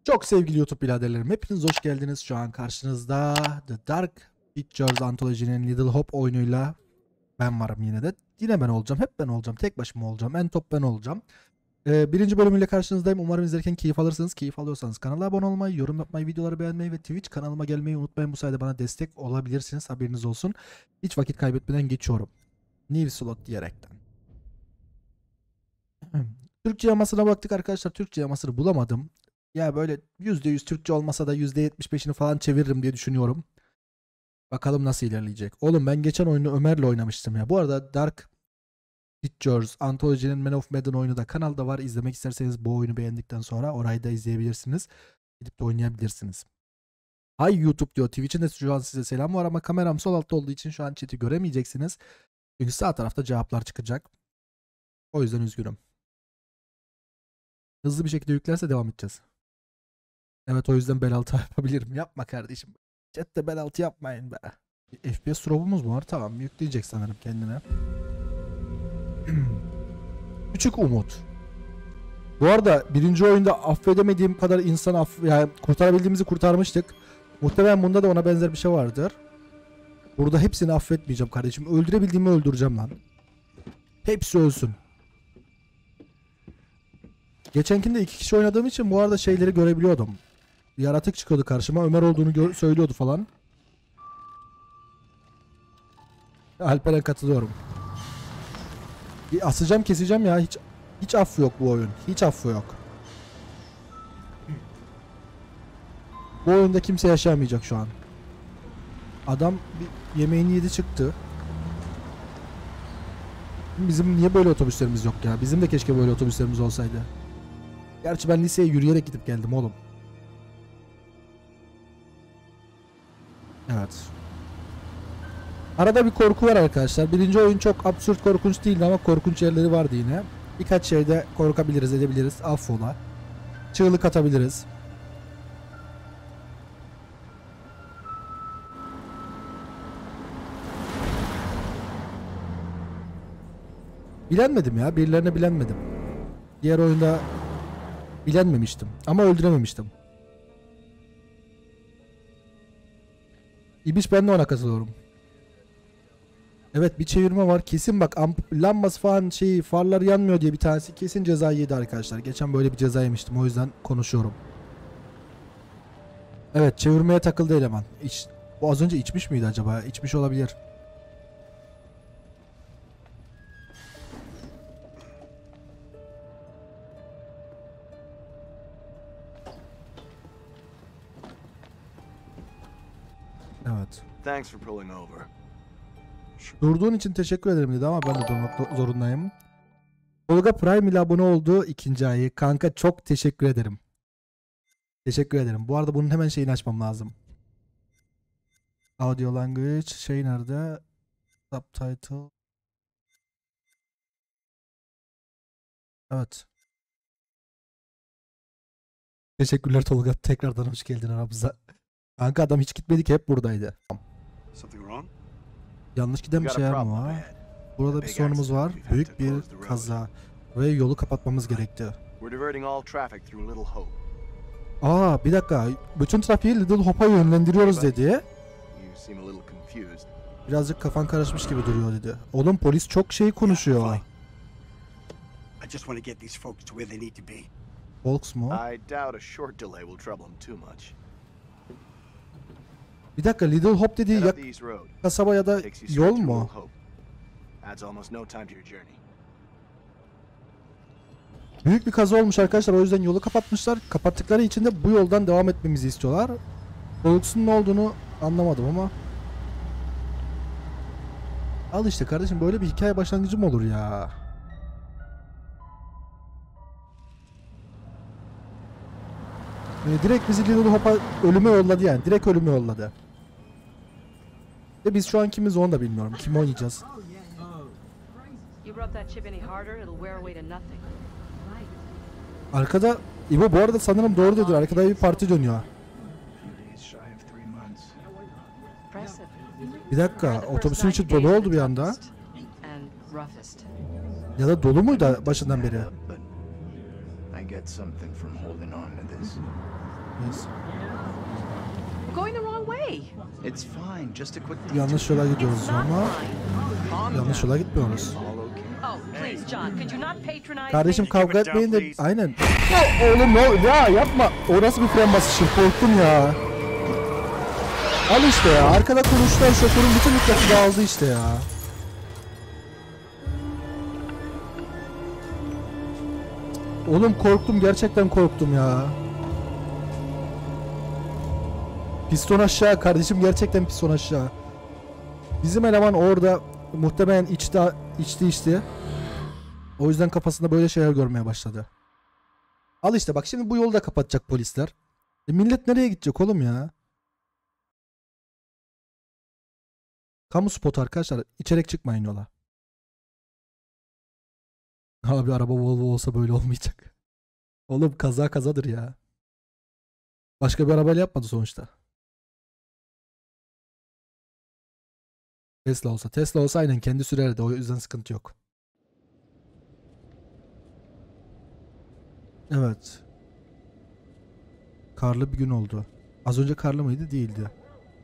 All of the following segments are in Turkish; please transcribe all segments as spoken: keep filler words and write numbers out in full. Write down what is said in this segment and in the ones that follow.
Çok sevgili YouTube biraderlerim, hepiniz hoş geldiniz. Şu an karşınızda The Dark Pictures Anthology'nin Little Hope oyunuyla ben varım yine de. Yine ben olacağım, hep ben olacağım, tek başıma olacağım, en top ben olacağım. Ee, birinci bölümüyle karşınızdayım. Umarım izlerken keyif alırsınız. Keyif alıyorsanız kanala abone olmayı, yorum yapmayı, videoları beğenmeyi ve Twitch kanalıma gelmeyi unutmayın. Bu sayede bana destek olabilirsiniz, haberiniz olsun. Hiç vakit kaybetmeden geçiyorum. New slot diyerekten. Türkçe yamasına baktık arkadaşlar. Türkçe yamasını bulamadım. Ya böyle yüzde yüz Türkçe olmasa da yüzde yetmiş beşini falan çeviririm diye düşünüyorum. Bakalım nasıl ilerleyecek. Oğlum ben geçen oyunu Ömer'le oynamıştım ya. Bu arada Dark Pictures Anthology'nin Man of Medan oyunu da kanalda var. İzlemek isterseniz bu oyunu beğendikten sonra orayı da izleyebilirsiniz. Gidip de oynayabilirsiniz. Hay YouTube diyor. Twitch'in de şu an size selam var ama kameram sol altta olduğu için şu an chat'i göremeyeceksiniz. Çünkü sağ tarafta cevaplar çıkacak. O yüzden üzgünüm. Hızlı bir şekilde yüklerse devam edeceğiz. Evet, o yüzden bel altı yapabilirim. Yapma kardeşim. Chat'te bel altı yapmayın be. F P S drop'umuz mu var? Tamam, yükleyecek sanırım kendine. Küçük umut. Bu arada birinci oyunda affedemediğim kadar insan aff yani kurtarabildiğimizi kurtarmıştık. Muhtemelen bunda da ona benzer bir şey vardır. Burada hepsini affetmeyeceğim kardeşim. Öldürebildiğimi öldüreceğim lan. Hepsi ölsün. Geçenkinde iki kişi oynadığım için bu arada şeyleri görebiliyordum. Yaratık çıkıyordu karşıma. Ömer olduğunu söylüyordu falan. Alper'e katılıyorum. Bir asacağım keseceğim ya. Hiç hiç affı yok bu oyun. Hiç affı yok. Bu oyunda kimse yaşayamayacak şu an. Adam bir yemeğini yedi çıktı. Bizim niye böyle otobüslerimiz yok ya? Bizim de keşke böyle otobüslerimiz olsaydı. Gerçi ben liseye yürüyerek gidip geldim oğlum. Evet. Arada bir korku var arkadaşlar. Birinci oyun çok absürt korkunç değildi ama korkunç yerleri vardı yine. Birkaç şeyde korkabiliriz, edebiliriz. Affola. Çığlık atabiliriz. Bilenmedim ya. Birilerine bilenmedim. Diğer oyunda bilenmemiştim. Ama öldürememiştim. İbiş, ben de ona katılıyorum. Evet, bir çevirme var. Kesin bak lambası falan şey farlar yanmıyor diye bir tanesi kesin ceza yedi arkadaşlar. Geçen böyle bir ceza yemiştim, o yüzden konuşuyorum. Evet, çevirmeye takıldı eleman. İç, bu az önce içmiş miydi acaba? İçmiş olabilir. Evet. Thanks for pulling over. Durduğun için teşekkür ederim dedi ama ben de durmak zorundayım. Tolga Prime ile abone oldu ikinci ayı. Kanka çok teşekkür ederim. Teşekkür ederim. Bu arada bunun hemen şeyini açmam lazım. Audio language şey nerede? Subtitle. Evet. Teşekkürler Tolga. Tekrardan hoş geldin aramıza. Kanka adam hiç gitmedi ki, hep buradaydı. Yanlış giden bir şey mi var? Burada bir sorunumuz var. Büyük bir kaza ve yolu kapatmamız gerekti. Aa, bir dakika. Bütün trafiği Little Hope'a yönlendiriyoruz dedi. Birazcık kafan karışmış gibi duruyor dedi. Oğlum polis çok şey konuşuyor. Volks mu? Bir dakika, Little Hope dediği ya kasaba ya da yol mu? Büyük bir kaza olmuş arkadaşlar, o yüzden yolu kapatmışlar. Kapattıkları için de bu yoldan devam etmemizi istiyorlar. Volks'un ne olduğunu anlamadım ama. Al işte kardeşim, böyle bir hikaye başlangıcı mı olur ya? Ee, direkt bizi Little Hope'a ölüme yolladı yani. Direkt ölüme yolladı. Ve biz şu an kimiz onu da bilmiyorum. Kim oynayacağız? Arkada İbo bu arada sanırım doğru dedi. Arkada bir parti dönüyor. Bir dakika, otobüsün içi dolu oldu bir anda. Ya da dolu muydu başından beri? Neyse. Going the wrong way. It's fine, just a quick Yanlış yola gidiyoruz It's not ama fine. calm yanlış down. yola gitmiyoruz. All okay. Oh, please, John, could you not patronize Kardeşim me? kavga it down, etmeyin de please. aynen. Ya, oğlum ne ya yapma. O nasıl bir fren basışı? Korktum ya. Al işte ya. Arkada konuştular, şoförün bütün dikkati dağıldı işte ya. Oğlum korktum, gerçekten korktum ya. Piston aşağı kardeşim, gerçekten piston aşağı. Bizim eleman orada muhtemelen içti içti içti. O yüzden kafasında böyle şeyler görmeye başladı. Al işte bak, şimdi bu yolu da kapatacak polisler. E millet nereye gidecek oğlum ya? Kamu spotu arkadaşlar. İçerek çıkmayın yola. Abi araba Volvo olsa böyle olmayacak. Oğlum kaza kazadır ya. Başka bir arabayla yapmadı sonuçta. Tesla olsa. Tesla olsa aynen kendi sürerdi. O yüzden sıkıntı yok. Evet. Karlı bir gün oldu. Az önce karlı mıydı? Değildi.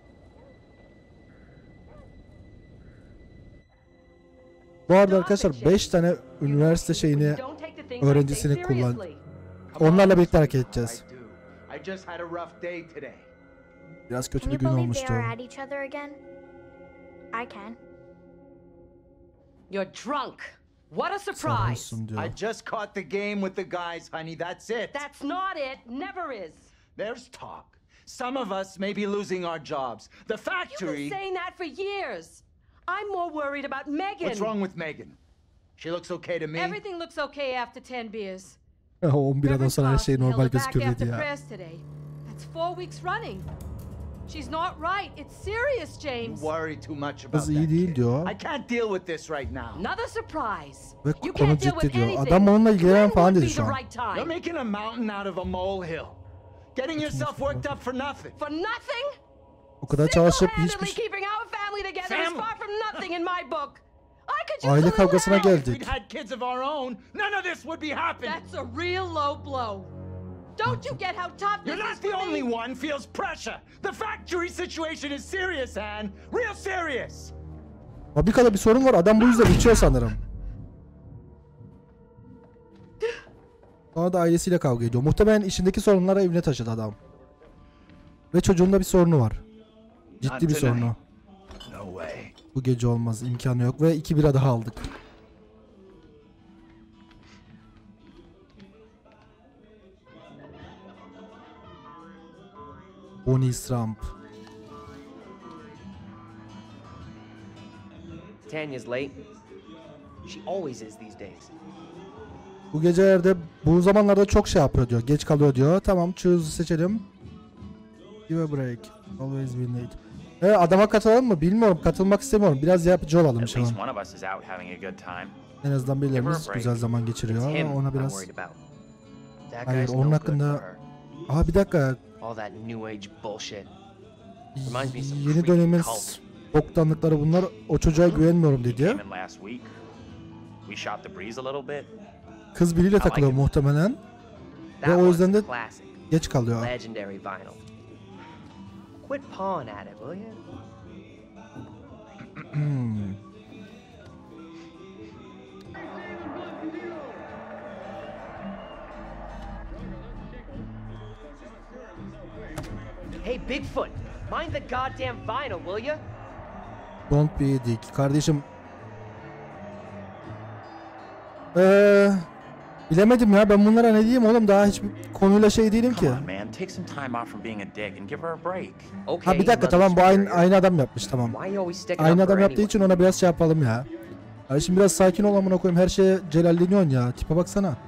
Bu arada arkadaşlar beş tane üniversite şeyini, öğrencisini kullan. Onlarla birlikte hareket edeceğiz. I just had a rough day today. Biraz kötü Can bir you gün believe olmuştu. they are at each other again? I can. You're drunk. What a surprise. Sarhoşsun diyor. I just caught the game with the guys, honey. That's it. That's not it. Never is. There's talk. Some of us may be losing our jobs. The You've factory. been saying that for years. I'm more worried about Megan. What's wrong with Megan? She looks okay to me. Everything looks okay after ten beers. on biradan Reverend sonra her şey Carson held normal her back gözüküyor dedi after ya. prayers today. That's four weeks running. She's not right. It's serious, You James. worry too much about Kız iyi that değil kid. diyor. I can't deal with this right now. Another surprise. Ve You konu can't deal ciddi with diyor. anything. Adam onunla ilgilenen When falan would dedi be şu the an. right time? You're making a mountain out of a molehill. Getting yourself worked up for nothing. For nothing? O kadar çalışıp Single-handedly hiçbir şey... keeping our family together is Family. far from nothing in my book. I could use Aile a little kavgasına help. geldik. If we'd had kids of our own, none of this would be happening. That's a real low blow. Don't you get how tough this You're is not the for only me? one feels pressure. The factory situation is serious, Anne. Real serious. Fabrikada bir sorun var. Adam bu yüzden içiyor sanırım. Sonra da ailesiyle kavga ediyor. Muhtemelen işindeki sorunlara evine taşıdı adam. Ve çocuğunda bir sorunu var. Ciddi bir sorunu. No way. Bu gece olmaz. İmkanı yok. Ve iki bira daha aldık. Bonnie Trump. Tanya's late. She always is these days. Bu gecelerde bu zamanlarda çok şey yapıyor diyor. Geç kalıyor diyor. Tamam, choose seçelim. Give a break. Always be late. Evet, adama katılalım mı? Bilmiyorum. Katılmak istemiyorum. Biraz yapıcı olalım At şu an. least one of us is out having a good time. En azından Give her birilerimiz a break. güzel zaman It's geçiriyor. him Ona I'm biraz... worried about. That Hayır, guy's onun no good hakkında... for her. Aha bir dakika. All that new age bullshit. Reminds me of some Yeni creepy dönemin cult. boktanlıkları bunlar. O çocuğa güvenmiyorum dedi. Came in last week. We shot the breeze a little bit. Kız biriyle takılıyor muhtemelen. That Ve o one's yüzden de a classic. geç kalıyor. Legendary vinyl. Quit pawing at it, will you? Hmm. Hey, Bigfoot, mind the goddamn vinyl, will you? Don't be a dick. Kardeşim. Eee... Bilemedim ya, ben bunlara ne diyeyim oğlum, daha hiçbir konuyla şey değilim ki. Come on, man. Take some time off from being a dick and give her a break. Okay, Ha bir dakika, mother tamam, bu aynı, superior. aynı adam yapmış, tamam. Why you always sticking Aynı up for adam yaptığı anyone? için ona biraz şey yapalım ya. Abi şimdi biraz sakin ol amına koyayım, her şeye celalleniyorsun ya, tipe baksana.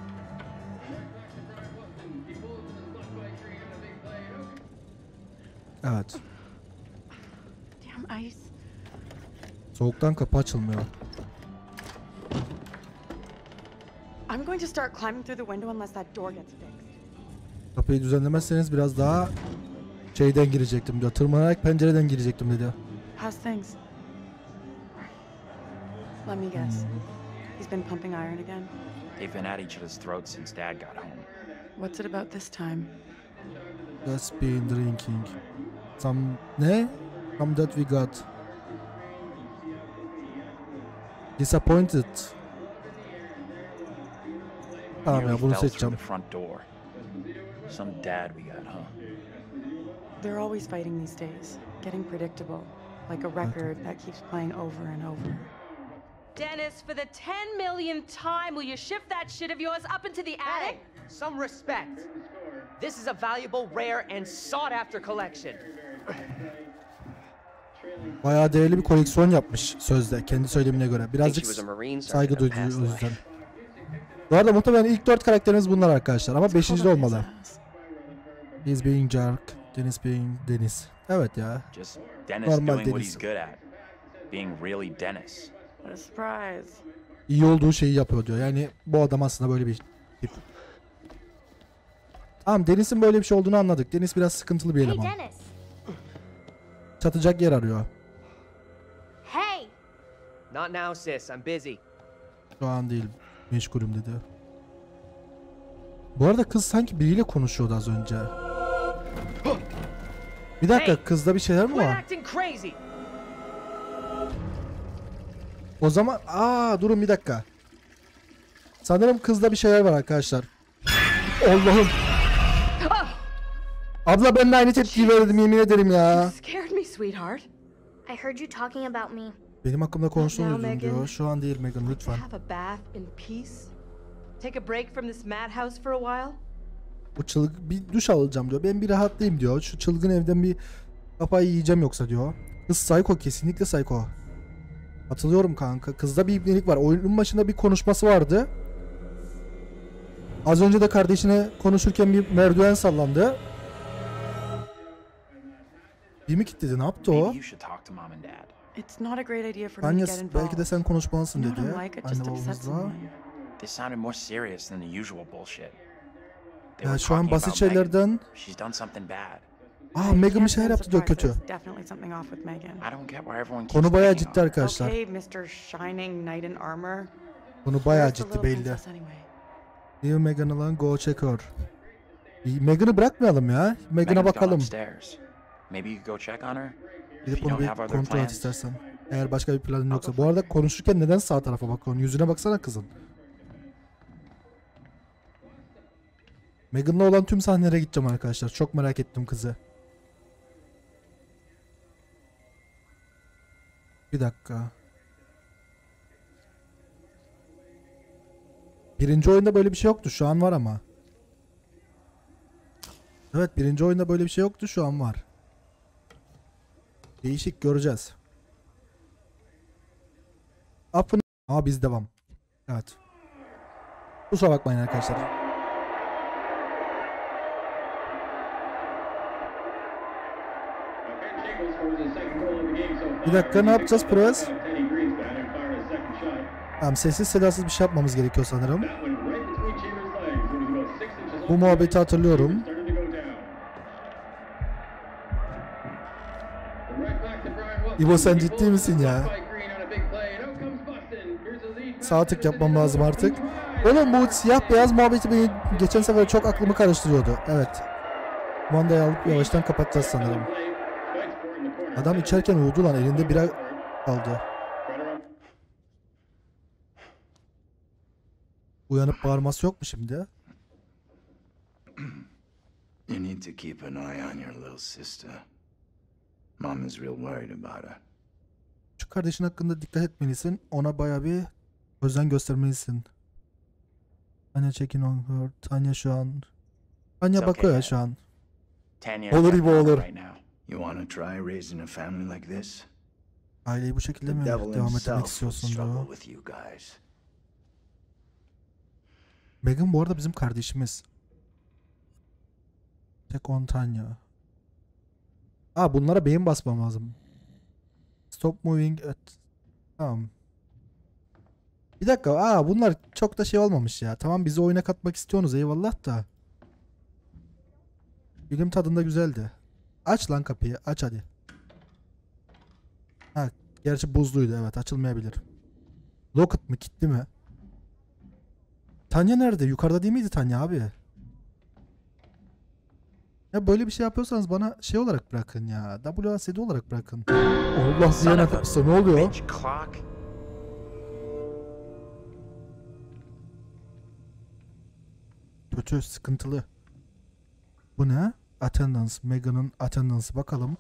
Evet. Damn ice. Soğuktan kapı açılmıyor. I'm going to start climbing through the window unless that door gets fixed. Kapıyı düzenlemezseniz biraz daha şeyden girecektim diyor. Tırmanarak pencereden girecektim dedi. How's things? Let me guess. He's been pumping iron again. They've been at each other's throats since Dad got home. What's it about this time? Just been drinking. Some ne? Some that we got. Disappointed. Tamam Nearly ya bunu fell through seçeceğim. the front door. Some dad we got, huh? They're always fighting these days, getting predictable, like a record that keeps playing over and over. Dennis, for the ten millionth time, will you shift that shit of yours up into the Hey, attic? some respect. This is a valuable, rare, and sought-after collection. Bayağı değerli bir koleksiyon yapmış sözde kendi söylemine göre. Birazcık Think she was a Marine saygı sergeant in duyduğu past yüzden. life. Bu arada muhtemelen ilk dört karakterimiz bunlar arkadaşlar ama beşinci de Hold on his olmalı. ass. He's being Jark, Dennis being Deniz. Evet ya. Just Dennis Normal doing what Dennis. he's good at. Being really Dennis. What a surprise. İyi olduğu şeyi yapıyor diyor. Yani bu adam aslında böyle bir tip. Tamam Deniz'in böyle bir şey olduğunu anladık. Deniz biraz sıkıntılı bir Hey, eleman. Dennis. Çatacak yer arıyor. Hey. Not now, sis. I'm busy. Şu an değil. Meşgulüm dedi. Bu arada kız sanki biriyle konuşuyordu az önce. Bir dakika Hey! kızda bir şeyler mi Quit var? acting crazy. O zaman aa durun bir dakika. Sanırım kızda bir şeyler var arkadaşlar. Allah'ım. Abla ben de aynı tepkiyi verdim yemin ederim ya. Scared me, sweetheart. I heard you talking about me. Benim hakkımda konuştuğunu Now, duydum diyor. Megan. Şu an değil Megan lütfen. Have a bath in peace. Take a break from this madhouse for a while. Bu çılgın bir duş alacağım diyor. Ben bir rahatlayayım diyor. Şu çılgın evden bir kafayı yiyeceğim yoksa diyor. Kız psycho, kesinlikle psycho. Hatırlıyorum kanka. Kızda bir ibnelik var. Oyunun başında bir konuşması vardı. Az önce de kardeşine konuşurken bir merdiven sallandı. Bir mi kilitledi? Ne yaptı Maybe o? you should talk to mom and dad. It's not a great idea for me Anne to get involved. belki de sen konuşmalısın You know dedi. what I'm like? It Anne just upsets babamızla. someone. This sounded more serious than the usual bullshit. They Ya were şu an talking basit about Megan. şeylerden... She's done something bad. Aa I Megan bir can't şeyler say I'm yaptı diyor kötü. surprised. There's definitely something off with Megan. I don't get why everyone keeps Konu bayağı picking ciddi on her. arkadaşlar. Okay, Mister Shining Knight in Armor. Konu bayağı Where's the ciddi little belli. princess anyway? Leave Megan alone, go check her. Megan'ı bırakmayalım ya. Megan'a Megan's gone bakalım. upstairs. Maybe you could go check on her. If Gidip you onu don't bir have other kontrol et plans. istersen. Eğer başka bir planın yoksa. Bu arada konuşurken neden sağ tarafa bakıyorsun? Yüzüne baksana kızın. Megan'la olan tüm sahnelere gideceğim arkadaşlar. Çok merak ettim kızı. Bir dakika. Birinci oyunda böyle bir şey yoktu. Şu an var ama. Evet birinci oyunda böyle bir şey yoktu. Şu an var. Değişik göreceğiz. Up'ın... Ama biz devam. Evet. Kusura bakmayın arkadaşlar. Bir dakika ne yapacağız Prez? Tamam sessiz sedasız bir şey yapmamız gerekiyor sanırım. Bu muhabbeti hatırlıyorum. İbo sen ciddi misin ya? Sağ tık yapmam lazım artık. Oğlum bu siyah beyaz muhabbeti beni geçen sefer çok aklımı karıştırıyordu. Evet. Kumandayı alıp yavaştan kapatacağız sanırım. Adam içerken uyudu lan, elinde bira kaldı. Uyanıp bağırması yok mu şimdi? You need to keep an eye on your little sister. Mom is real worried about her. Şu kardeşin hakkında dikkat etmelisin. Ona baya bir özen göstermelisin. Tanya checking on her. Tanya şu an... Tanya It's bakıyor ya okay, şu an. Tanya, Olur check İbo on her olur. right now. You want to try raising a family like this? Aileyi bu şekilde The mi devil devam etmek himself will istiyorsun diyor. struggle with you guys. Megan bu arada bizim kardeşimiz. Check on Tanya. Aa bunlara beyin basmam lazım. Stop moving at... Tamam. Bir dakika. Aa bunlar çok da şey olmamış ya. Tamam bizi oyuna katmak istiyorsunuz eyvallah da. Bilim tadında güzeldi. Aç lan kapıyı. Aç hadi. Ha gerçi buzluydu evet açılmayabilir. Locket mı kilitli mi? Tanya nerede? Yukarıda değil miydi Tanya abi? Ya böyle bir şey yapıyorsanız bana şey olarak bırakın ya. W A S D olarak bırakın. Allah Son ziyan of a etmişse ne oluyor? bitch clock. Kötü, sıkıntılı. Bu ne? Attendance. Megan'ın attendance'ı bakalım.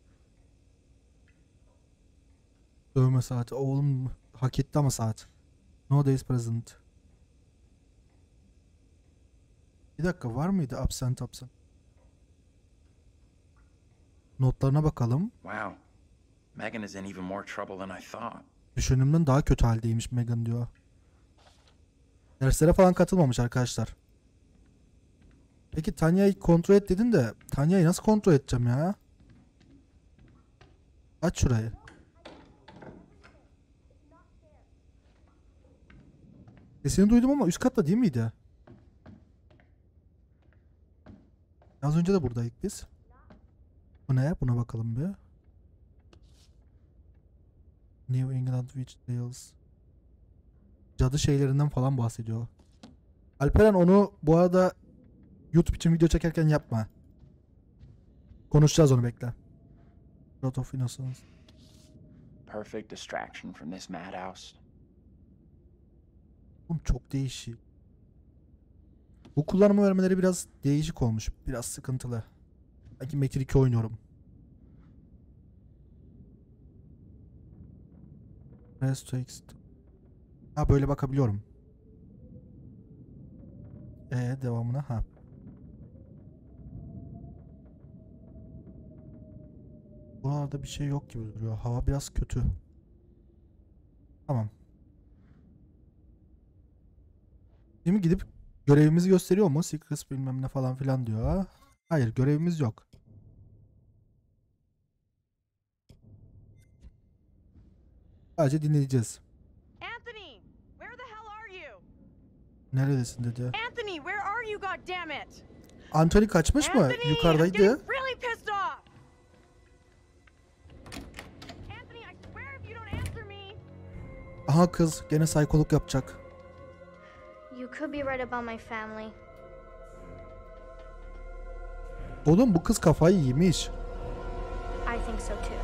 Dövme saati. Oğlum hak etti ama saat. No days present. Bir dakika, var mıydı absent absent? Notlarına bakalım. Wow. Megan is in even more trouble than I thought. Düşündüğümden daha kötü haldeymiş Megan diyor. Derslere falan katılmamış arkadaşlar. Peki Tanya'yı kontrol et dedin de Tanya'yı nasıl kontrol edeceğim ya? Aç şurayı. Sesini duydum ama üst katta değil miydi? Az önce de buradaydık biz. Bu ne? Buna bakalım bir. New England Witch Tales. Cadı şeylerinden falan bahsediyor. Alperen onu bu arada YouTube için video çekerken yapma. Konuşacağız onu, bekle. Lot of Innocence. Perfect distraction from this madhouse. Oğlum çok değişik. Bu kullanımı vermeleri biraz değişik olmuş. Biraz sıkıntılı. Sanki Metin iki oynuyorum. Press text. Ha, böyle bakabiliyorum. Ee devamına ha. Buralarda bir şey yok gibi duruyor. Hava biraz kötü. Tamam. Şimdi gidip görevimizi gösteriyor mu? Secrets bilmem ne falan filan diyor. Hayır, görevimiz yok. Sadece dinleyeceğiz. Anthony, where the hell are you? Neredesin dedi. Anthony, where are you, goddammit? Anthony kaçmış mı? Anthony, I'm Yukarıdaydı. getting really pissed off. Anthony, I swear if you don't answer me. Aha, kız gene psikolog yapacak. You could be right about my family. Oğlum bu kız kafayı yemiş. I think so too.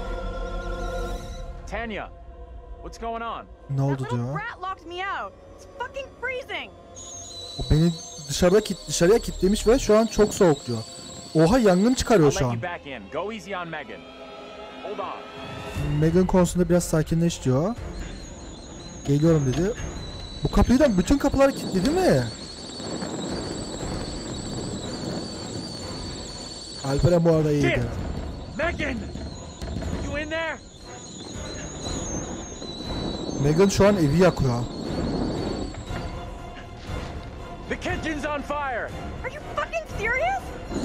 Tanya, what's going on? Ne That oldu little diyor. brat locked me out. It's fucking freezing. O beni dışarıda kit dışarıya kilitlemiş ve şu an çok soğuk diyor. Oha, yangın çıkarıyor I'll şu let an. you back in. Go easy on Megan. Hold on. Megan konusunda biraz sakinleş diyor. Geliyorum dedi. Bu kapıyı da bütün kapılar kilitledi mi? Alperen bu arada iyiydi. Megan! You in there? Megan şu an evi yakıyor. The kitchen's on fire! Are you fucking serious?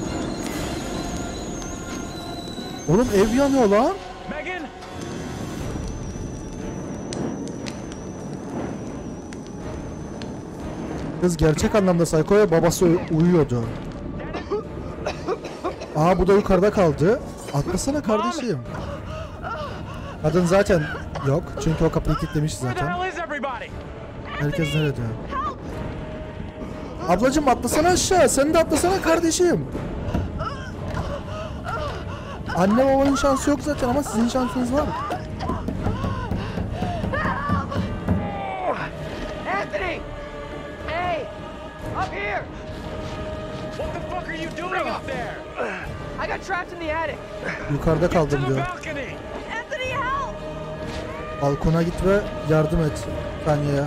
Oğlum ev yanıyor lan. Megan! Kız gerçek anlamda psycho ve babası uy- uyuyordu. Aa, bu da yukarıda kaldı. Atlasana kardeşim. Kadın zaten yok. Çünkü o kapıyı kilitlemiş Where the zaten. hell is everybody? Herkes nerede? Ablacım atlasana aşağı. Sen de atlasana kardeşim. Anne babanın şansı yok zaten ama sizin şansınız var. Anthony! Hey! Up here! What the fuck are you doing up there? I got trapped in the attic. Yukarıda To kaldım the diyor. balcony! Anthony, help! Balkona git ve yardım et Tanya'ya.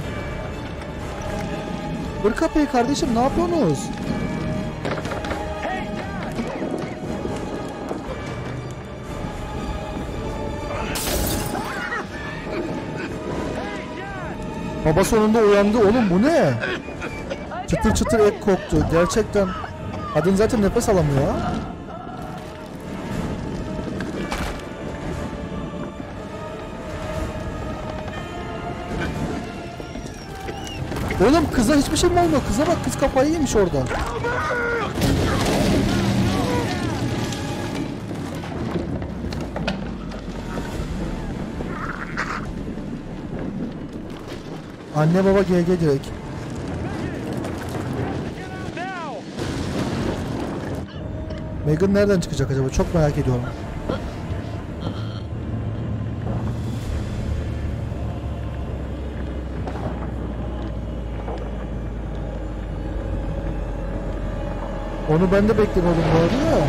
Kır kapıyı kardeşim, ne yapıyorsunuz? Hey, Dad! Hey, Dad! Baba sonunda uyandı oğlum, bu ne? Çıtır çıtır et koktu gerçekten. Kadın zaten nefes alamıyor. Oğlum kıza hiçbir şey mi olmuyor? Kıza bak, kız kafayı yemiş orada. Anne baba G G direkt. Now! Megan nereden çıkacak acaba? Çok merak ediyorum. Onu ben de beklemiyordum bu arada.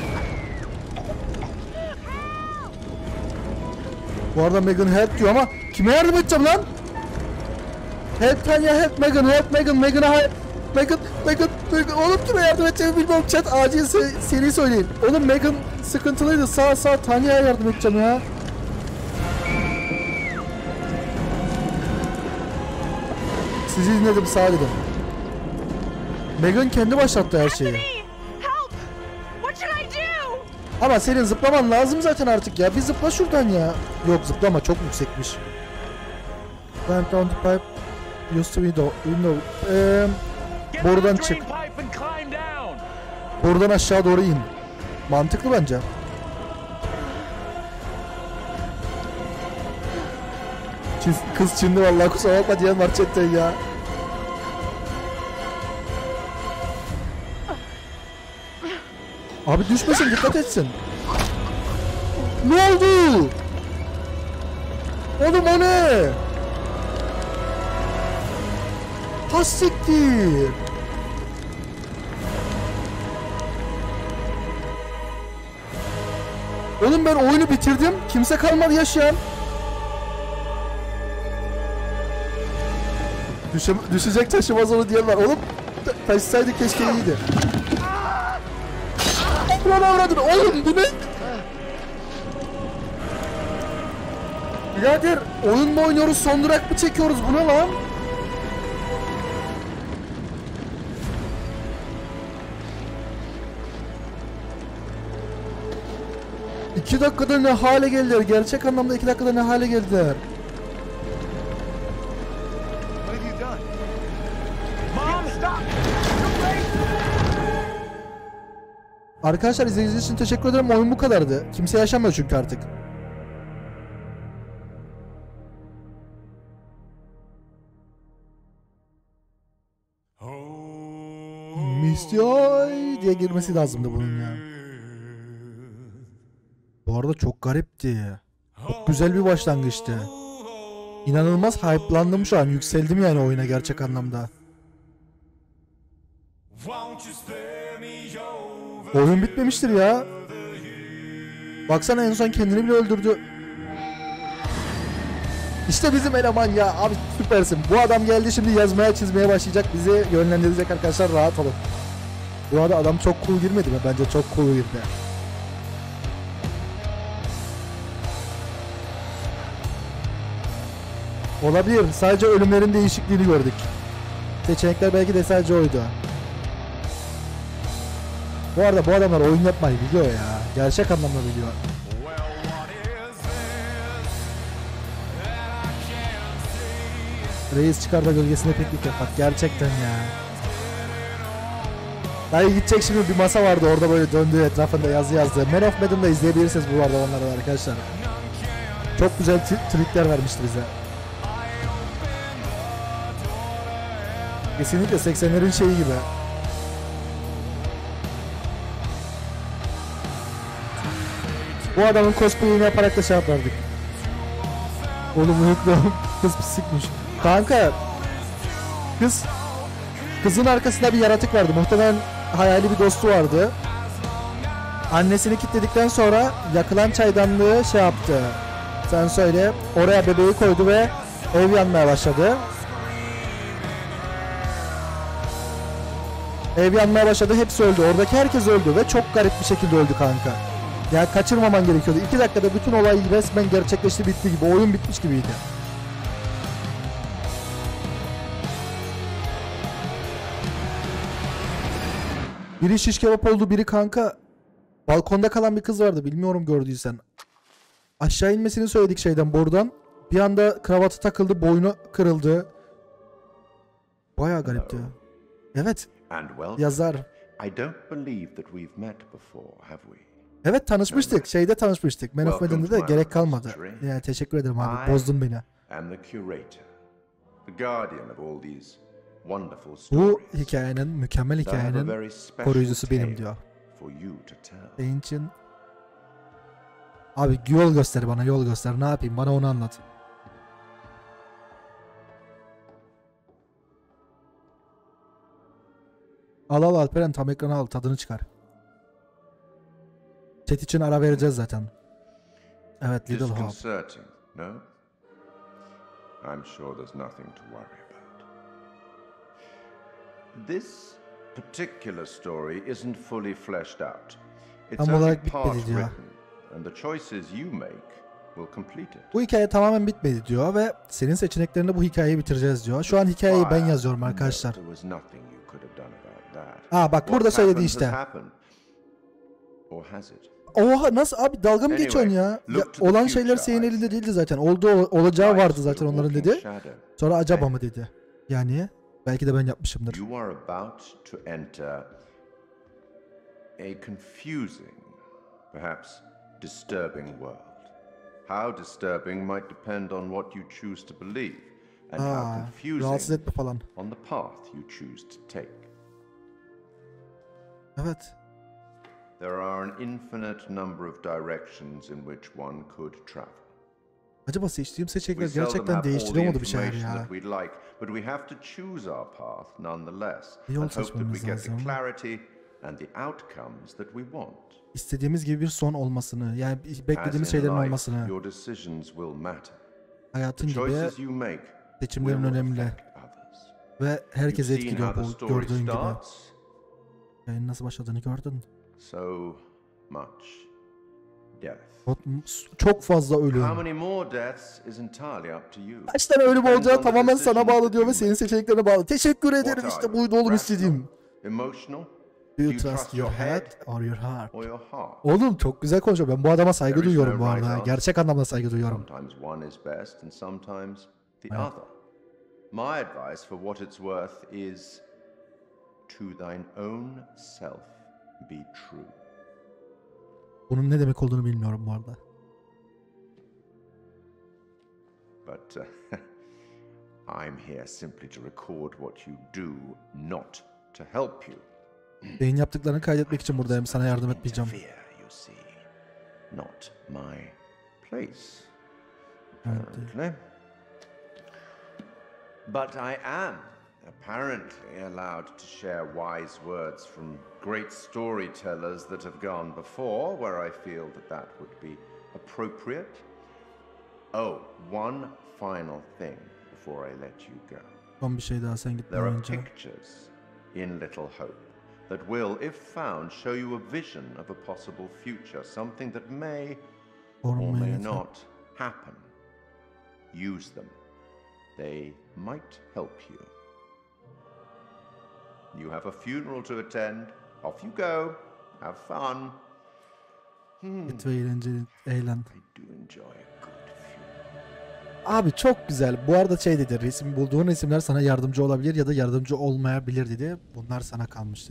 Bu arada Megan help diyor ama kime yardım edeceğim lan? Help Tanya, help Megan, help Megan, Megan'a help. Megan, Megan, Megan. Oğlum kime yardım edeceğimi bilmiyorum. Chat acil se seri söyleyin. Oğlum Megan sıkıntılıydı. Sağ sağ Tanya'ya yardım edeceğim ya. Sizi dinledim, sağ dedim. Megan kendi başlattı her şeyi. Help! What should I do? Ama senin zıplaman lazım zaten artık ya. Bir zıpla şuradan ya. Yok zıplama, çok yüksekmiş. Climb down the pipe. Use the window. Window. Ee, Get borudan on the çık. drain pipe and climb down. Buradan aşağı doğru in. Mantıklı bence. Çiz, kız Çinli vallahi, kusura bakma diyen var chatte ya. Abi düşmesin, dikkat etsin. Ne oldu? Oğlum o ne? Ha siktir. Oğlum ben oyunu bitirdim. Kimse kalmadı yaşayan. Düşe, düşecek taşımaz onu diyen var. Oğlum ta taşısaydı keşke iyiydi. Ulan avradın. Oğlum bu ne? Birader oyun mu oynuyoruz, son durak mı çekiyoruz, bu ne lan? İki dakikada ne hale geldiler? Gerçek anlamda iki dakikada ne hale geldiler? Mom, stop! Arkadaşlar izlediğiniz için teşekkür ederim. Oyun bu kadardı. Kimse yaşamıyor çünkü artık. Misty Eye diye girmesi lazımdı bunun ya. Bu arada çok garipti. Çok güzel bir başlangıçtı. İnanılmaz hype'landım şu an. Yükseldim yani oyuna gerçek anlamda. Oyun bitmemiştir ya. Baksana en son kendini bile öldürdü. İşte bizim eleman ya. Abi süpersin. Bu adam geldi şimdi yazmaya çizmeye başlayacak. Bizi yönlendirecek arkadaşlar, rahat olun. Bu arada adam çok cool girmedi mi? Bence çok cool girdi. Olabilir. Sadece ölümlerin değişikliğini gördük. Seçenekler belki de sadece oydu. Bu arada bu adamlar oyun yapmayı biliyor ya. Gerçek anlamda biliyor. Reis çıkarda gölgesinde piknik yapmak. Gerçekten ya. Dayı gidecek şimdi, bir masa vardı orada böyle döndüğü etrafında yazı yazdı. Man of Medan'da izleyebilirsiniz bu arada onları arkadaşlar. Çok güzel trikler vermişti bize. Kesinlikle seksenlerin şeyi gibi. Bu adamın cosplay'ini yaparak da şey yapardık. Oğlum unuttum. Kız pisikmiş. Kanka. Kız. Kızın arkasında bir yaratık vardı. Muhtemelen hayali bir dostu vardı. Annesini kilitledikten sonra yakılan çaydanlığı şey yaptı. Sen söyle. Oraya bebeği koydu ve ev yanmaya başladı. Ev yanmaya başladı. Hepsi öldü. Oradaki herkes öldü ve çok garip bir şekilde öldü kanka. Ya kaçırmaman gerekiyordu. İki dakikada bütün olay resmen gerçekleşti, bitti gibi. Oyun bitmiş gibiydi. Biri şiş kebap oldu, biri kanka balkonda kalan bir kız vardı. Bilmiyorum gördüysen. Aşağı inmesini söyledik şeyden, borudan. Bir anda kravatı takıldı, boynu kırıldı. Bayağı garipti. Evet. Yazar. I don't believe that we've met before, have we? Evet tanışmıştık. Şeyde tanışmıştık. Man of Medan'da da gerek kalmadı. Yani teşekkür ederim abi. Bozdun beni. Bu hikayenin, mükemmel hikayenin koruyucusu benim diyor. for you to tell. Senin için... Abi yol göster bana, yol göster. Ne yapayım? Bana onu anlat. Al al Alperen, tam ekrana al, tadını çıkar. Chat için ara vereceğiz zaten. Evet, Little Hope. Disconcerting, no? I'm sure there's nothing to worry about. This particular story isn't fully fleshed out. It's Tam only olarak part bitmedi diyor. written, and the choices you make will complete it. Bu hikaye tamamen bitmedi diyor ve senin seçeneklerinde bu hikayeyi bitireceğiz diyor. Şu an hikayeyi ben yazıyorum arkadaşlar. There was nothing you could have done about that. Aa bak burada What söyledi happened işte. has happened. Or has it? Oha nasıl abi, dalga mı Anyway, geçiyorsun ya? Ya look to the olan şeyler future, senin I elinde say. değildi zaten. Olduğu olacağı Life's vardı zaten but a onların walking dedi. shadow. Sonra acaba And mı dedi. Yani belki de ben yapmışımdır. You are about to enter a confusing, perhaps disturbing world. How disturbing might depend on what you choose to believe, and how Aa, rahatsız confusing etme falan. on the path you choose to take. Evet. There are an infinite number of directions in which one could travel. Acaba seçtiğim seçenekler We seldom gerçekten have all the değiştiriyor mu bir şeyler information ya? that we'd like, but we have to choose our path nonetheless, Bir yol and hope that seçmemiz we get the lazım. clarity and the outcomes that we want. İstediğimiz gibi bir son olmasını, yani beklediğimiz As in şeylerin life, olmasını. your decisions will matter. Hayatın The gibi choices you make seçimlerin will önemli affect others. ve herkesi You've seen etkiliyor how the bu story gördüğün gibi. starts. Yayın nasıl başladığını gördün. So much death. Çok fazla ölüm. How many more deaths is entirely up to you. Kaç tane ölüm Depends olacağı on the tamamen sana decisions bağlı that diyor you ve senin make. seçeneklerine bağlı. Teşekkür What ederim, are işte you? buydu oğlum Rational, istediğim. Emotional, Do you you trust trust your your head head or your heart? or your heart? Oğlum çok güzel konuşuyor. Ben bu adama saygı There is duyuyorum no bu right arada. answer. Gerçek anlamda saygı duyuyorum. Sometimes one is best and sometimes the Evet. other. My advice for what it's worth is to thine own self be true. Bunun ne demek olduğunu bilmiyorum bu arada. But uh, I'm here simply to record what you do, not to help you. Beyin yaptıklarını kaydetmek için buradayım. Sana yardım etmeyeceğim. Interfere, you see. Not my place, Evet. apparently. But I am apparently allowed to share wise words from great storytellers that have gone before, where I feel that that would be appropriate. Oh, one final thing before I let you go. Son bir şey daha sen There gitmeden are önce. pictures in Little Hope that will, if found, show you a vision of a possible future, something that may or Korunmaya may yeter. not happen. Use them. They might help you. You have a funeral to attend. Off you go. Have fun. Git ve eğlenceli, eğlen. I do enjoy a good funeral. Abi çok güzel. Bu arada şey dedi. Resim bulduğun resimler sana yardımcı olabilir ya da yardımcı olmayabilir dedi. Bunlar sana kalmıştı.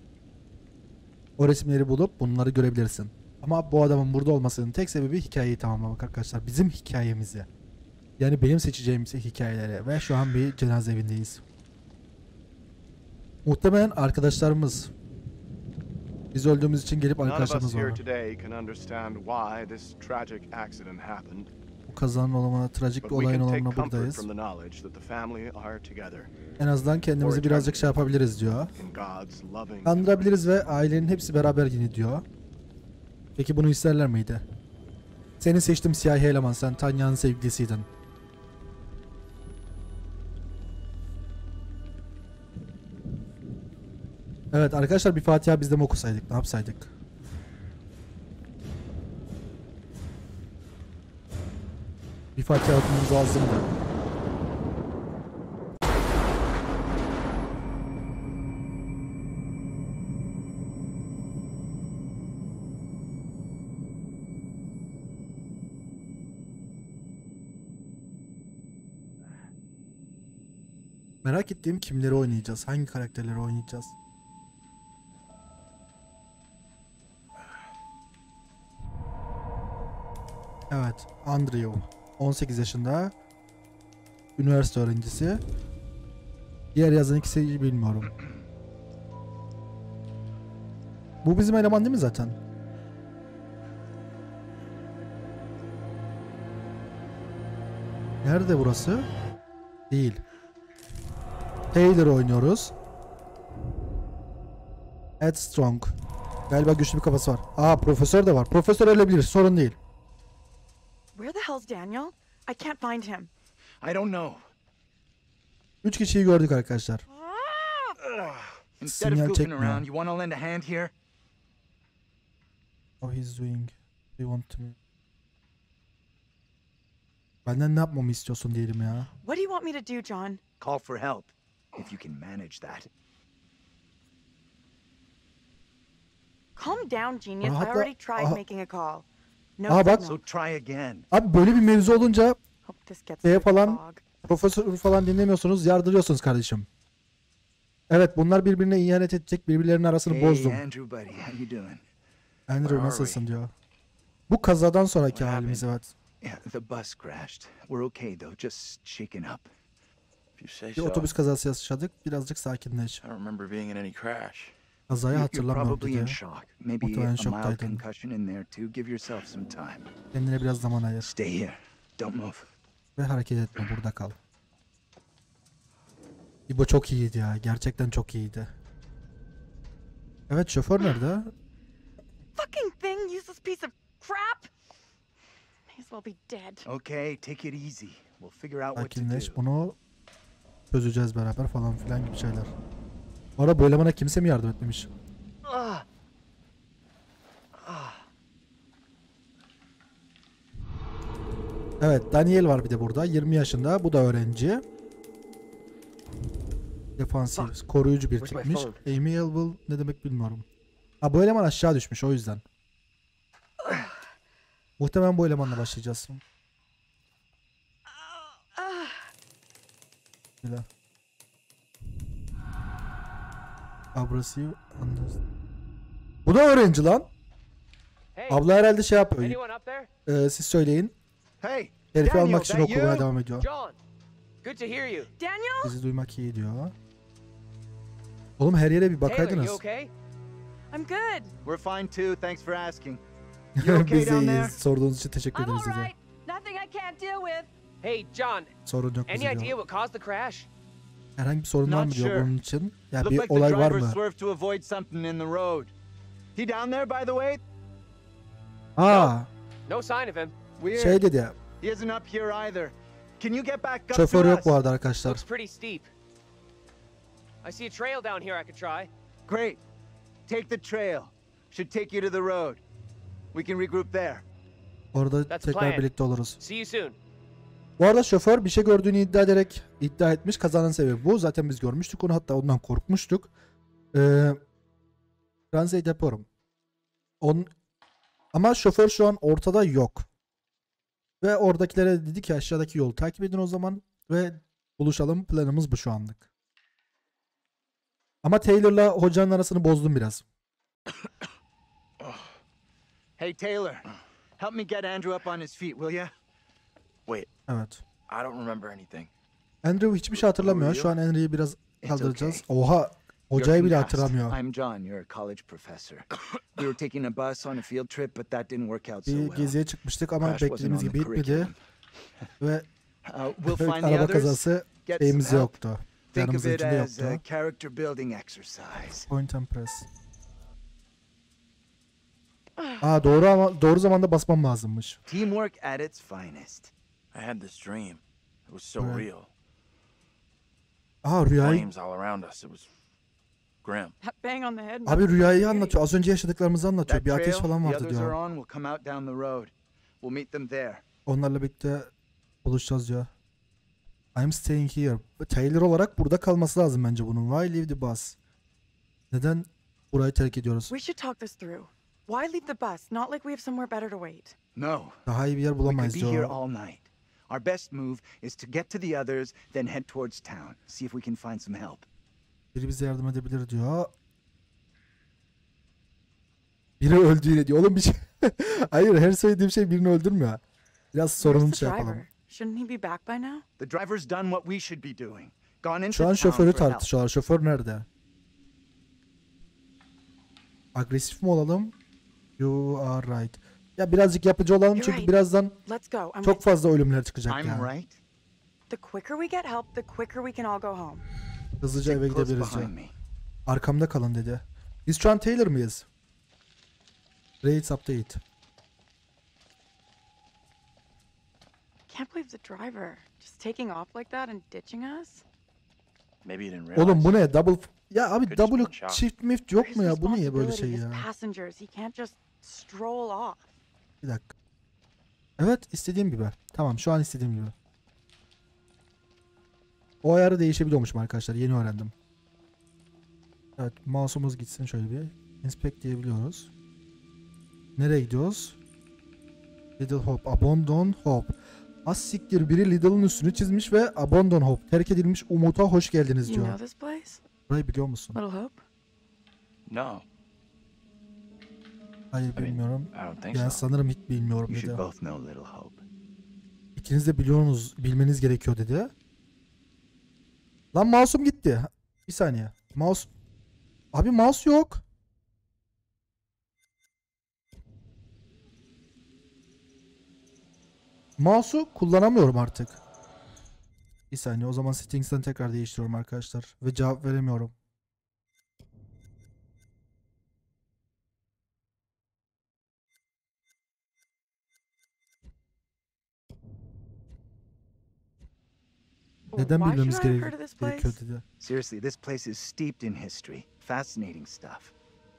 O resimleri bulup bunları görebilirsin. Ama bu adamın burada olmasının tek sebebi hikayeyi tamamlamak arkadaşlar. Bizim hikayemizi. Yani benim seçeceğim hikayeleri. Ve şu an bir cenaze evindeyiz. Muhtemelen arkadaşlarımız. Biz öldüğümüz için gelip None of us arkadaşlarımız here var. today can understand why this tragic accident happened. Bu kazanın olamana, trajik But bir we olayın can take olamana comfort buradayız. from the knowledge that the family are together En azından kendimizi birazcık şey yapabiliriz diyor. in God's loving. Kandırabiliriz ve ailenin hepsi beraber yine diyor. Peki bunu isterler miydi? Seni seçtim siyahi eleman, sen Tanya'nın sevgilisiydin. Evet arkadaşlar, bir Fatiha biz de mi okusaydık, ne yapsaydık? Bir Fatiha okumamız lazımdı. Merak ettiğim kimleri oynayacağız? Hangi karakterleri oynayacağız? Evet, Andrew. on sekiz yaşında. Üniversite öğrencisi. Diğer yazan ikisi bilmiyorum. Bu bizim eleman değil mi zaten? Nerede burası? Değil. Taylor oynuyoruz. Ed Strong. Galiba güçlü bir kafası var. Aa, profesör de var. Profesör ölebilir, sorun değil. Where the hell's Daniel? I can't find him. I don't know. Üç kişiyi gördük arkadaşlar. Instead of Sinyal goofing çekmiyor. around, you want to lend a hand here? Oh, he's doing. They want to. Benden ne yapmamı istiyorsun diyelim ya. What do you want me to do, John? Call for help, if you can manage that. Calm down, genius. I Rahatla- already tried Aha. making a call. No Aa, bak. signal. So try again. Abi böyle bir mevzu olunca Hope this gets şeye through the falan fog. profesör falan dinlemiyorsunuz, yardırıyorsunuz kardeşim. Evet, bunlar birbirine ihanet edecek, birbirlerinin arasını Hey, bozdum. Andrew, buddy, how you doing? Andrew where are nasılsın diyor. Bu kazadan sonraki What halimiz evet. Yeah, the bus crashed. We're okay though, just shaken up. If you say Bir so. otobüs kazası yaşadık, birazcık sakinleş. I don't remember being in any crash. Kazayı You're hatırlamıyorum probably in dedi. shock. Maybe Muhtemelen a mild şoktaydın. concussion in there too. Give yourself some time. Kendine biraz zaman ayır. Stay here. Don't move. Ve hareket etme, burada kal. İbo çok iyiydi ya, gerçekten çok iyiydi. Evet, şoför nerede? Fucking thing, useless piece of crap. May as well be dead. Okay, take it easy. We'll figure out what to do. Sakinleş, bunu çözeceğiz beraber falan filan gibi şeyler. Bu arada bu elemana kimse mi yardım etmemiş? Evet, Daniel var bir de burada. yirmi yaşında. Bu da öğrenci. Defansif, koruyucu bir Where's my tipmiş. phone? Amiable ne demek bilmiyorum. Ha, bu eleman aşağı düşmüş o yüzden. Muhtemelen bu elemanla başlayacağız. Böyle. Abrasive understand. Bu da öğrenci lan. Hey, Abla herhalde şey yapıyor. anyone up there? Ee, siz söyleyin. Hey, Herifi Daniel, almak için that okumaya you? devam ediyor. John, good to hear you. Daniel? Bizi duymak iyi diyor. Oğlum her yere bir Taylor, bakaydınız. you okay? I'm good. we're fine too. Thanks for asking. You okay Biz de down there? iyiyiz. Sorduğunuz için teşekkür I'm ederiz all dedi. right. Nothing I can't deal with. Hey, John, Sorun yok any bize idea diyor. what caused the crash? Herhangi bir sorun var mı Not diyor sure. bunun için. Ya Looked bir like the olay var driver mı? swerved to avoid something in the road. He down there, by the way? Aa, No sign of him. Weird. şey dedi ya. He isn't up here either. Can you get back up Şoför to yok us? bu arada arkadaşlar. Looks pretty steep. I see a trail down here I could try. Great. Take the trail. Should take you to the road. We can regroup there. Orada That's tekrar plan. birlikte oluruz. See you soon. Bu arada şoför bir şey gördüğünü iddia ederek iddia etmiş. Kazanın sebebi bu. Zaten biz görmüştük onu. Hatta ondan korkmuştuk. Ee, translate yapıyorum. On... Ama şoför şu an ortada yok. Ve oradakilere dedi ki aşağıdaki yolu takip edin o zaman. Ve buluşalım. Planımız bu şu anlık. Ama Taylor'la hocanın arasını bozdum biraz. Hey, Taylor. Help me get Andrew up on his feet, will ya? Wait, Evet. I don't remember anything. Andrew hiçbir şey hatırlamıyor. Şu an Henry'i biraz kaldıracağız. Oha. Hocayı bile hatırlamıyor. I'm John. You're a college professor. We were taking a bus on a field trip, but that didn't work out so Bir well. geziye çıkmıştık ama Crash wasn't beklediğimiz on gibi the bitmedi. curriculum. Ve Uh, we'll find the araba others. kazası Get şeyimiz some help. yoktu. Think of Yanımızın it içinde as a yoktu. character building exercise. Point and press. Aa, doğru ama doğru zamanda basmam lazımmış. Teamwork at its finest. I had this dream. It was so Right. real. Aa, rüyayı. Flames all around us. It was grim. That bang on the head. Abi rüyayı anlatıyor. Az önce yaşadıklarımızı anlatıyor. That Bir ateş trail falan the vardı others are diyor. on will come out down the road. We'll meet them there. Onlarla birlikte buluşacağız diyor. I'm staying here. Taylor olarak burada kalması lazım bence bunun. Why leave the bus? Neden burayı terk ediyoruz? We should talk this through. Why leave the bus? Not like we have somewhere better to wait. No. Daha iyi bir yer We could bulamayız be here diyor. all night. Our best move is to get to the others, then head towards town. See if we can find some help. Biri bize yardım edebilir diyor. Biri öldüğüyle diyor. Oğlum bir şey... Hayır, her söylediğim şey birini öldürmüyor. Biraz sorunun Where's the şey yapalım. driver? Shouldn't he be back by now? The driver's done what we should be doing. Gone into Şu an town şoförü for help. tartışıyorlar. Şoför nerede? Agresif mi olalım? You are right. Ya birazcık yapıcı olalım You're çünkü right. birazdan Let's go. I'm çok with fazla ölümler çıkacak I'm ya. right. The quicker we get help, the quicker we can all go home. Hızlıca eve Stick close gidebiliriz ya. behind me. Arkamda kalın dedi. Biz şu an Taylor mıyız? Rates update. Can't believe the driver just taking off like that and ditching us. Maybe you didn't realize. Oğlum bu ne? Double... Ya abi Could just double been shot. shift mift yok His mu ya? Bu niye böyle responsibility, şey his ya? passengers. He can't just stroll off. Bir dakika. Evet, istediğim gibi. Tamam, şu an istediğim gibi. O ayarı değişebiliyormuş arkadaşlar. Yeni öğrendim. Evet, mouse'umuz gitsin şöyle bir. Inspect diyebiliyoruz. Nereye gidiyoruz? Little Hope, Abandon Hope. Az siktir, biri Lidl'ın üstünü çizmiş ve Abandon Hope, terk edilmiş umuta hoş geldiniz You diyor. know this place? Burayı biliyor musun? Little Hope? No, Hayır, bilmiyorum. I don't think Yani so. sanırım hiç bilmiyorum You should dedi. both know Little Hope. İkiniz de biliyorsunuz, bilmeniz gerekiyor dedi. Lan mouse'um gitti. Bir saniye. Mouse... Abi mouse yok. Mouse'u kullanamıyorum artık. Bir saniye, o zaman settings'ten tekrar değiştiriyorum arkadaşlar. Ve cevap veremiyorum. Neden Why bilmemiz should I have gere- heard of this place? gerekiyor dedi. Seriously, this place is steeped in history. Fascinating stuff.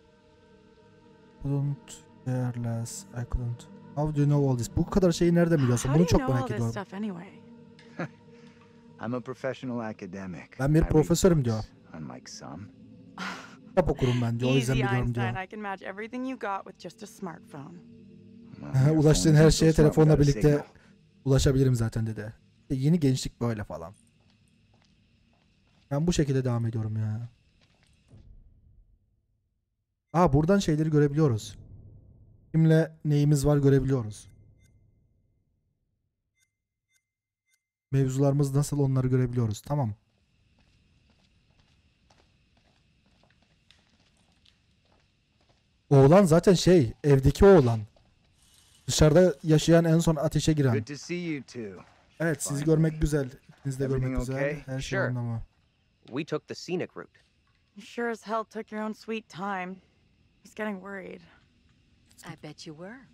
Couldn't care less. I couldn't. How do you know all this? Bu kadar şeyi nereden biliyorsun? How do Bunu you çok know all merak this ediyorum. stuff anyway? I'm a professional academic. Ben bir I read profesörüm diyor. books, unlike some. Kitap okurum ben diyor. O yüzden Easy biliyorum diyor. Einstein, I can match everything you got with just a smartphone. Well, your Ulaştığın phone her isn't so şeye smart telefonla without a birlikte signal. ulaşabilirim zaten dedi. İşte yeni gençlik böyle falan. Ben bu şekilde devam ediyorum ya. Aa, buradan şeyleri görebiliyoruz. Kimle neyimiz var görebiliyoruz. Mevzularımız nasıl, onları görebiliyoruz. Tamam. Oğlan zaten şey, evdeki oğlan. Dışarıda yaşayan, en son ateşe giren. Good to see you two. Evet, sizi görmek güzel. İkinizi de görmek Everything güzel. okay? Her şey Sure. yolunda mı? We took the scenic route. You sure as hell took your own sweet time. He's getting worried. I bet you were.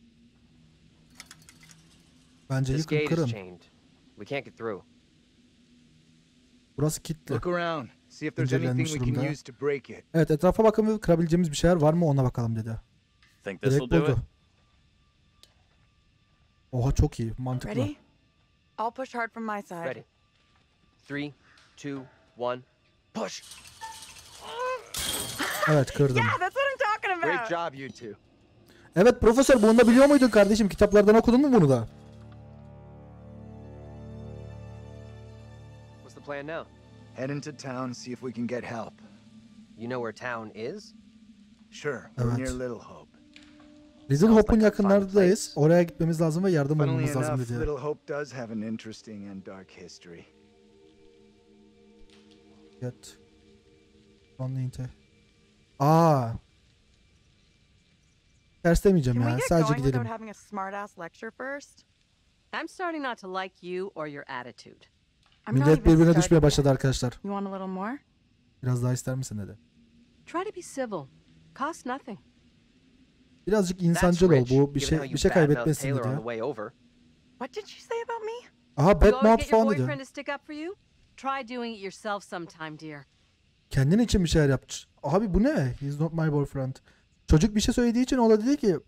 Bence This yıkın, gate is kırın. chained. We can't get through. Burası kilitli. Look around. See if there's anything İncelenmiş we can durumda. use to break it. Evet, etrafa bakın ve kırabileceğimiz bir şeyler var mı ona bakalım dedi. Think this will Direkt do it? buldu. Oha, çok iyi. Mantıklı. Ready? I'll push hard from my side. Ready. Three, two, one, push. Evet, kırdım. Yeah, that's what I'm talking Great about. job, you two. Evet profesör, bunu da biliyor muydun kardeşim? Kitaplardan okudun mu bunu da? What's the plan now? Head into town, see if we can get help. You know where town is? Sure, we're Evet. near Little Hope. Little Sounds Hope'un like a fun yakınlardayız. place. Oraya gitmemiz lazım ve yardım Funnily bulmamız lazım enough, dedi. Little Hope does have an interesting and dark history. Get. Only inte. Aa. Ters demeyeceğim Can ya. we get Sadece going without gidelim. having a smart-ass lecture first? I'm starting not to like you or your attitude. I'm not Millet even birbirine started düşmeye yet. başladı arkadaşlar. You want a little more? Biraz daha ister misin dedi. Try to be civil. Cost nothing. Birazcık That's insancıl ol. rich, Bu bir given şey how bir you şey badmouthed kaybetmesin Taylor on dedi. the way over. What did she say about me? Aha, You bad always mouth get your falan dedi. boyfriend to stick up for you? Try doing it yourself sometime, dear. Kendin için bir şeyler yap. Abi bu ne? He's not my boyfriend. Çocuk bir şey söylediği için o da dedi ki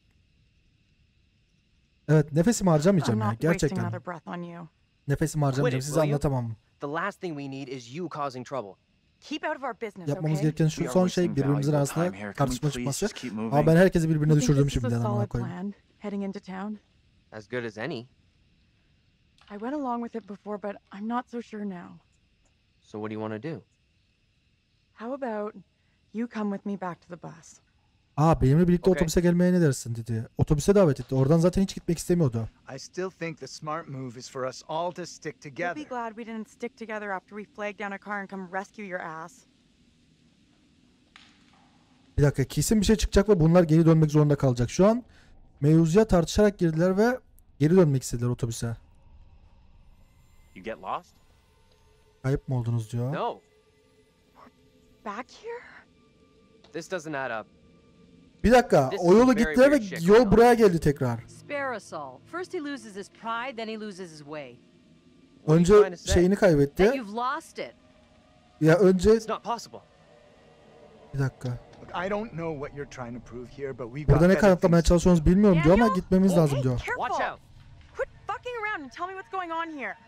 evet, nefesimi I'm harcamayacağım ya. not wasting Gerçekten. another breath on you. Nefesimi harcamayacağım. it, Size will you? anlatamam. The last thing we need is you causing trouble. Keep out of our business, Yapmamız okay? gereken We şu are son şey wasting birbirimizin valuable arasında time here. Can we tartışma please çıkması. just keep moving? Ama ben herkesi birbirine You think düşürdüm this is a şimdiden, amına solid koyayım. plan, heading into town? As good as any. I went along with it before, but I'm not so sure now. So what do you want to do? How about you come with me back to the bus? Aa, benimle birlikte Okay. otobüse gelmeye ne dersin dedi. Otobüse davet etti. Oradan zaten hiç gitmek istemiyordu. I still think the smart move is for us all to stick You'll together. be glad we didn't stick together after we flagged down a car and come rescue your ass. Bir dakika, kesin bir şey çıkacak ve bunlar geri dönmek zorunda kalacak. Şu an mevzuya tartışarak girdiler ve geri dönmek istediler otobüse. You get lost? Kayıp mı oldunuz diyor. No. Back here? This doesn't add up. Bir dakika, This o is yolu very gittiler ve weird shit yol going on. buraya geldi tekrar. Sparasol. First he loses his pride, then he loses his way. What are you Önce trying to say? şeyini That kaybetti. you've lost it. Ya önce It's not possible. bir dakika. Look, I don't know what you're trying to prove here, but we've got Burada ne better kanıtlamaya things. çalışıyorsunuz bilmiyorum diyor ama Daniel? gitmemiz Hey, lazım hey, diyor. careful. Watch out. Quit fucking around and tell me what's going on here.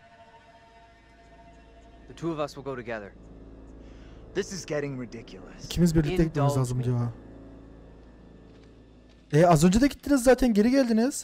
The two of us will go together. This is getting ridiculous. İkimiz birlikte gitmemiz Indulge lazım me. diyor. E az önce de gittiniz zaten, geri geldiniz.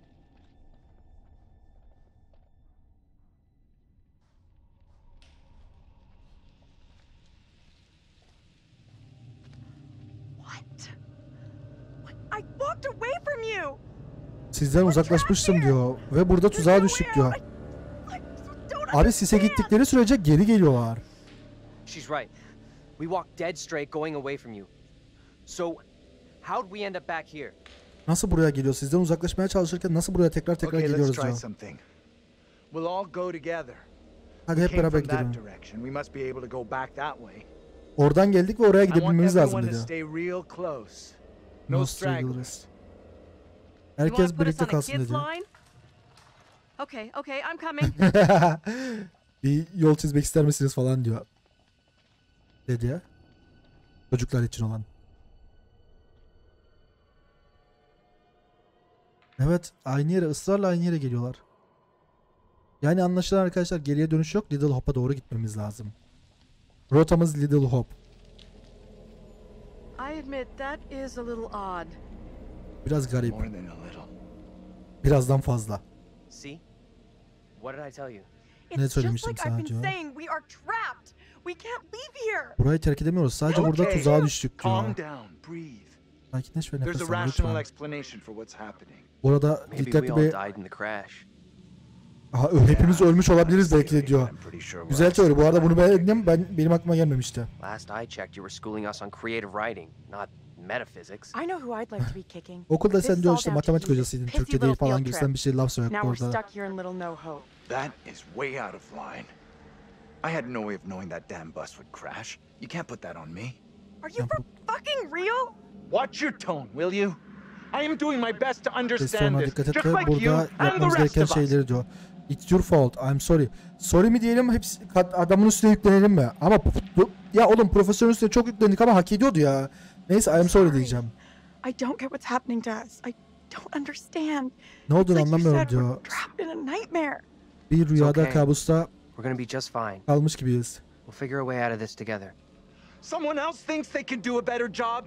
What? What? I walked away from you. Sizden uzaklaşmıştım diyor ve burada tuzağa düştük diyor. I don't Abi sise understand. gittikleri sürece geri geliyorlar. She's right. We walked dead straight going away from you. So, how'd we end up back here? Nasıl buraya geliyor? Sizden uzaklaşmaya çalışırken nasıl buraya tekrar tekrar Okay, let's geliyoruz try diyor. something. We'll all go together. Hadi hep Came beraber from that gidelim. direction. We must be able to go back that way. Oradan geldik ve oraya I want gidebilmemiz lazım everyone to dedi. stay real close. No No stragglers. stragglers. You Herkes want to put us birlikte on a kalsın kids dedi. line? Okay, okay, I'm coming. Bir yol çizmek ister misiniz falan diyor. Dedi ya. Çocuklar için olan. Evet, aynı yere, ısrarla aynı yere geliyorlar. Yani anlaşılan arkadaşlar, geriye dönüş yok. Little Hope'a doğru gitmemiz lazım. Rotamız Little Hope. I admit that is a little odd. Biraz garip. More than a little. Birazdan fazla. See? What did I tell you? Ne It's just söylemiştim like sana I've been diyor. saying, we are trapped. We can't leave here. Burayı terk edemiyoruz. Sadece burada Okay, tuzağa düştük Calm diyor. down, breathe. Sakinleş ve There's nefes a al rational lütfen. explanation for what's happening. Burada Maybe we dikkatli all bir... died in the crash. Aha, hepimiz ölmüş olabiliriz belki de diyor. I'm pretty sure we're Güzel all teori. Bu arada bunu still beğendim. Ben, benim aklıma gelmemişti. Last I checked, you were schooling us on creative writing, not metaphysics. I know who I'd like to be kicking. Okulda This sen is diyor all işte down to matematik you, hocasıydın. pissy Türkçe değil little falan field gibisinden trip. bir şey laf söyledik Now we're orada. stuck here in Little No Hope. That is way out of line. I had no way of knowing that damn bus would crash. You can't put that on me. Are you for fucking real? Watch your tone, will you? I am doing my best to understand Pozisyonuna this, dikkat et just ve like you burada and the yapmamız rest gereken of us. şeyleri diyor. It's your fault. I'm sorry. Sorry mi diyelim, hepsi kat- adamın üstüne yüklenelim mi? Ama bu- ya oğlum, profesörün üstüne çok yüklendik ama hak ediyordu ya. Neyse, I'm sorry diyeceğim. I don't get what's happening to us. I don't understand. Ne olduğunu It's like you anlamıyorum said, we're diyor. trapped in a nightmare. Bir rüyada, okay. kabusta We're gonna be just fine. kalmış gibiyiz. We'll figure a way out of this together. Someone else thinks they can do a better job?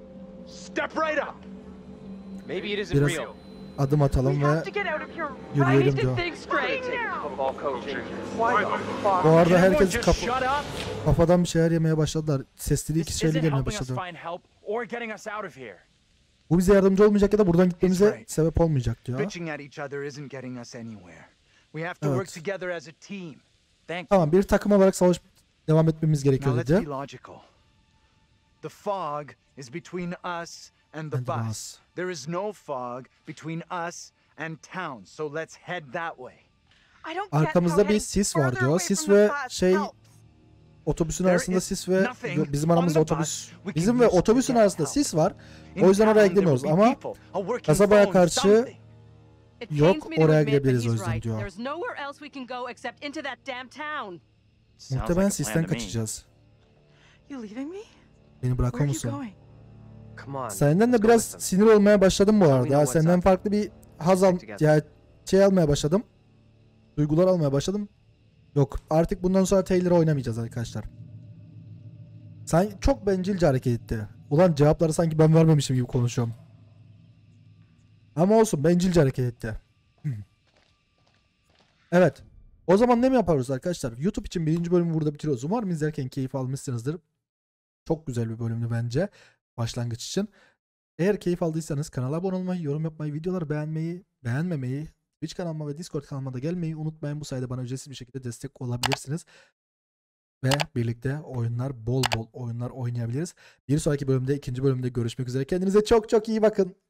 Step right up. Maybe it isn't Biraz real. adım atalım We ve have to get out of here yürüyelim right diyor. Think straight. now. Football coaching. Why the fuck? Bu arada Can everyone herkes just kaf- shut up? kafadan bir şeyler yemeye başladılar. Sesleri iki This şeyle isn't gelmeye helping us başladı. find help or getting us out of here. Bu bize yardımcı olmayacak ya da buradan gitmemize He's right. sebep olmayacak diyor. Bitching at each other isn't getting us anywhere. We have to Evet. work together as a team. Thank you. Tamam, bir takım olarak savaş devam etmemiz Now gerekiyor let's be dedi. logical. The fog is between us and the And the bus. bus. There is no fog between us and town, so let's head that way. I don't get Arkamızda how bir heading sis var further diyor. away Sis from the ve bus şey, helps. otobüsün There arasında is sis ve nothing bizim on aramızda the otobüs. bus we can Bizim ve use to otobüsün get arasında help. sis var. In O yüzden oraya town, there gidemiyoruz will be ama people, a working kasabaya phone, karşı something. It Yok, pains me to oraya admit, but gidebiliriz o he's yüzden right. diyor. There's nowhere else we can go except into that damn town. Sounds muhtemelen like a plan sisten to me. kaçacağız. You leaving me? Beni Where bırakır are you musun? going? Come on. Senden let's de go biraz with them. sinir olmaya başladım bu Let me arada. know Ya what's senden up. farklı bir haz al, Stick together. ya şey almaya başladım. Duygular almaya başladım. Yok, artık bundan sonra Taylor'ı oynamayacağız arkadaşlar. Sen çok bencilce hareket etti. Ulan cevapları sanki ben vermemişim gibi konuşuyorum. Ama olsun, bencilce hareket etti. Evet. O zaman ne mi yapıyoruz arkadaşlar? YouTube için birinci bölümü burada bitiriyoruz. Umarım izlerken keyif almışsınızdır. Çok güzel bir bölümdü bence. Başlangıç için. Eğer keyif aldıysanız kanala abone olmayı, yorum yapmayı, videoları beğenmeyi, beğenmemeyi, Twitch kanalıma ve Discord kanalıma da gelmeyi unutmayın. Bu sayede bana ücretsiz bir şekilde destek olabilirsiniz. ve birlikte oyunlar, bol bol oyunlar oynayabiliriz. Bir sonraki bölümde, ikinci bölümde görüşmek üzere. Kendinize çok çok iyi bakın.